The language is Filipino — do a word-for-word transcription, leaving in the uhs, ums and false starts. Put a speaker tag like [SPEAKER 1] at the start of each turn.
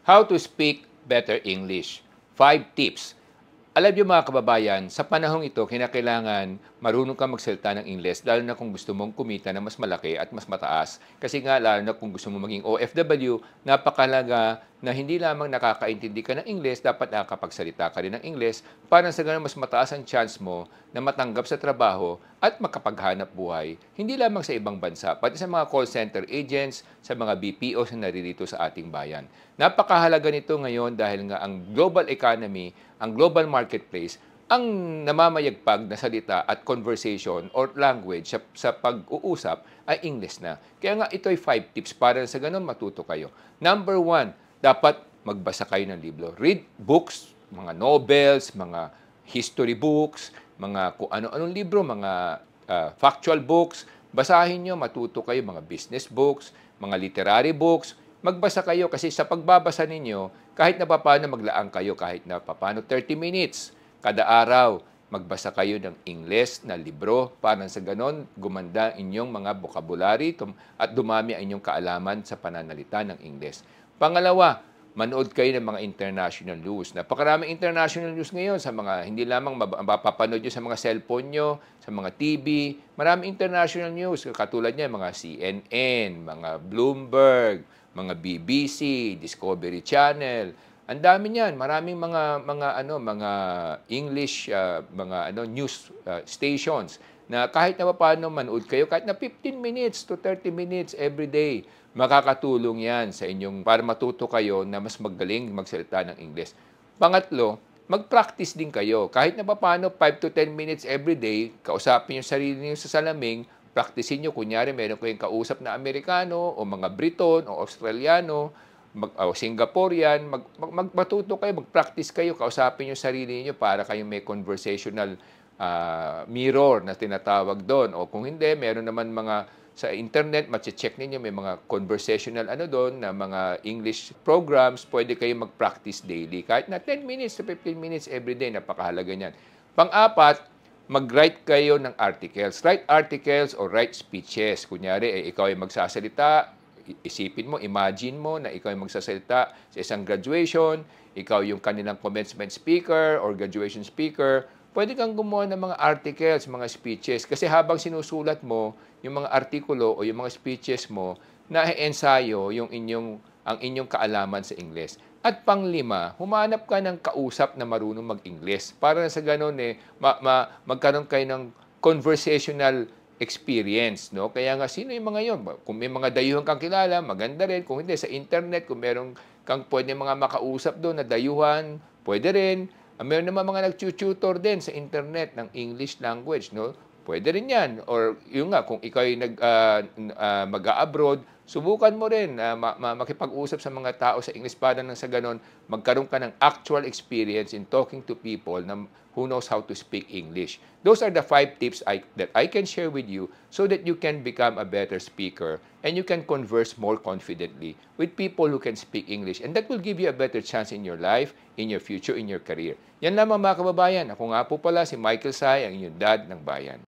[SPEAKER 1] How to speak better English. Five tips. Alam niyo mga kababayan, sa panahong ito, kinakailangan marunong kang magsalita ng Ingles, lalo na kung gusto mong kumita na mas malaki at mas mataas. Kasi nga, lalo na kung gusto mong maging O F W, napakalaga na hindi lamang nakakaintindi ka ng Ingles, dapat nakakapagsalita ka rin ng Ingles para sa ganun mas mataas ang chance mo na matanggap sa trabaho at makapaghanap buhay. Hindi lamang sa ibang bansa, pati sa mga call center agents, sa mga B P Os na naririto sa ating bayan. Napakahalaga nito ngayon dahil nga ang global economy, ang global marketplace, ang namamayagpag na salita at conversation or language sa, sa pag-uusap ay English na. Kaya nga ito ay five tips para sa ganun matuto kayo. Number one, dapat magbasa kayo ng libro. Read books, mga novels, mga history books, mga kung ano-anong libro, mga uh, factual books. Basahin nyo, matuto kayo, mga business books, mga literary books. Magbasa kayo kasi sa pagbabasa ninyo, kahit na paano maglaan kayo, kahit na paano thirty minutes kada araw, magbasa kayo ng Ingles na libro para sa ganon gumanda inyong mga vocabulary at dumami ang inyong kaalaman sa pananalita ng Ingles. Pangalawa, manood kayo ng mga international news. Napakaraming international news ngayon sa mga hindi lamang mapapanood nyo sa mga cellphone nyo, sa mga T V. Maraming international news katulad niya mga C N N, mga Bloomberg, mga B B C, Discovery Channel. Ang dami niyan, maraming mga mga ano, mga English uh, mga ano news uh, stations na kahit na paano manood kayo kahit na fifteen minutes to thirty minutes every day. Makakatulong 'yan sa inyong para matuto kayo na mas magaling magsalita ng English. Pangatlo, mag-practice din kayo. Kahit na paano five to ten minutes every day, kausapin yung sarili niyo sa salamin. Practicein nyo, kunyari meron kayong kausap na Amerikano o mga Briton o Australiano, mag, o Singaporean, mag, mag, mag, matuto kayo, mag-practice kayo, kausapin nyo sarili niyo para kayong may conversational uh, mirror na tinatawag doon. O kung hindi, meron naman mga sa internet, mache-check ninyo, may mga conversational ano doon, na mga English programs, pwede kayo mag-practice daily. Kahit na ten minutes to fifteen minutes every day, napakahalaga niyan. Pang-apat, mag-write kayo ng articles. Write articles or write speeches. Kunyari, eh, ikaw ay magsasalita, isipin mo, imagine mo na ikaw ay magsasalita sa isang graduation, ikaw yung kanilang commencement speaker or graduation speaker, pwede kang gumawa ng mga articles, mga speeches. Kasi habang sinusulat mo yung mga artikulo o yung mga speeches mo, na-ensayo yung inyong, ang inyong kaalaman sa Ingles. At panglima, humanap ka ng kausap na marunong mag-Ingles. Para sa ganun eh, ma ma magkaroon kayo ng conversational experience, no? Kaya nga, sino yung mga yon? Kung may mga dayuhan kang kilala, maganda rin. Kung hindi, sa internet, kung meron kang pwede mga makausap doon na dayuhan, pwede rin. Meron naman mga nag-tutor din sa internet ng English language, no? Pwede rin yan. Or yung nga, kung ikaw ay nag, uh, uh, mag-a-abroad, subukan mo rin uh, ma ma makipag-usap sa mga tao sa English para nang sa ganon, magkaroon ka ng actual experience in talking to people na who knows how to speak English. Those are the five tips I, that I can share with you so that you can become a better speaker and you can converse more confidently with people who can speak English. And that will give you a better chance in your life, in your future, in your career. Yan lamang mga kababayan. Ako nga po pala si Michael Sai, ang inyong dad ng bayan.